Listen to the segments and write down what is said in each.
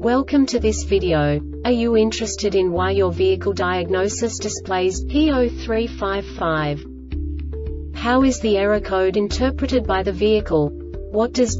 Welcome to this video. Are you interested in why your vehicle diagnosis displays P0355? How is the error code interpreted by the vehicle? What does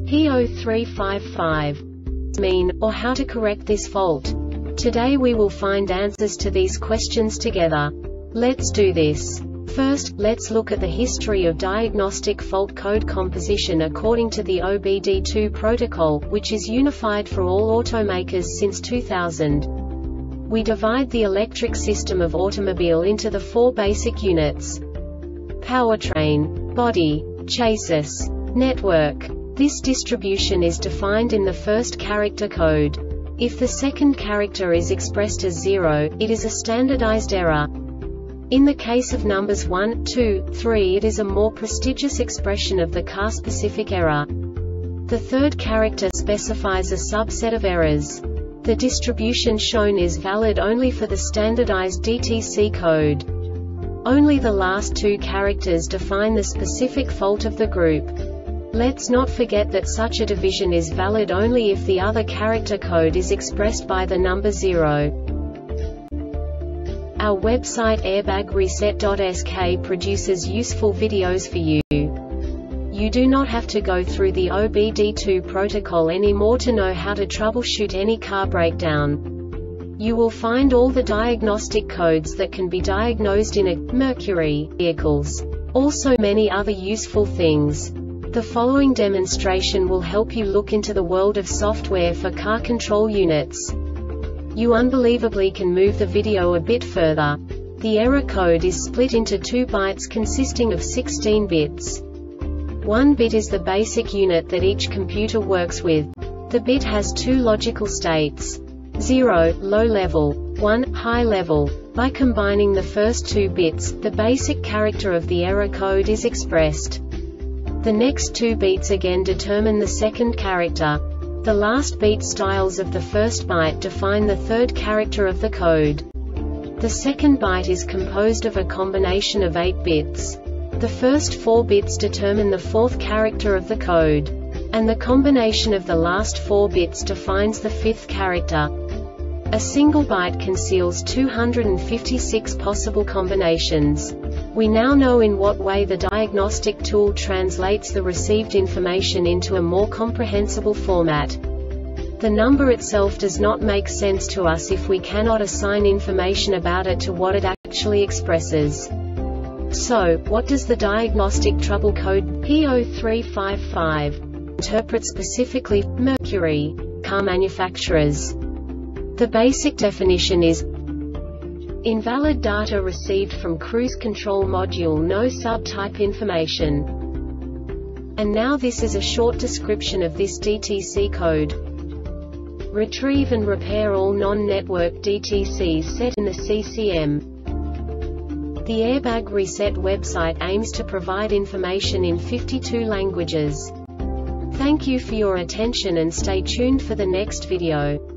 P0355 mean, or how to correct this fault? Today we will find answers to these questions together. Let's do this. First, let's look at the history of diagnostic fault code composition according to the OBD2 protocol, which is unified for all automakers since 2000. We divide the electric system of automobile into the four basic units: powertrain, body, chassis, network. This distribution is defined in the first character code. If the second character is expressed as 0, it is a standardized error. In the case of numbers 1, 2, 3, it is a more prestigious expression of the car-specific error. The third character specifies a subset of errors. The distribution shown is valid only for the standardized DTC code. Only the last two characters define the specific fault of the group. Let's not forget that such a division is valid only if the other character code is expressed by the number 0. Our website airbagreset.sk produces useful videos for you. You do not have to go through the OBD2 protocol anymore to know how to troubleshoot any car breakdown. You will find all the diagnostic codes that can be diagnosed in a Mercury vehicles. Also many other useful things. The following demonstration will help you look into the world of software for car control units. You unbelievably can move the video a bit further. The error code is split into 2 bytes consisting of 16 bits. 1 bit is the basic unit that each computer works with. The bit has 2 logical states: 0, low level, 1, high level. By combining the first 2 bits, the basic character of the error code is expressed. The next 2 beats again determine the second character. The last beat styles of the first byte define the third character of the code. The second byte is composed of a combination of 8 bits. The first 4 bits determine the fourth character of the code. And the combination of the last 4 bits defines the fifth character. A single byte conceals 256 possible combinations. We now know in what way the diagnostic tool translates the received information into a more comprehensible format. The number itself does not make sense to us if we cannot assign information about it to what it actually expresses. So, what does the diagnostic trouble code P0355 interpret specifically for Mercury car manufacturers? The basic definition is: invalid data received from cruise control module, no subtype information. And now this is a short description of this DTC code. Retrieve and repair all non-network DTCs set in the CCM. The Airbag Reset website aims to provide information in 52 languages. Thank you for your attention and stay tuned for the next video.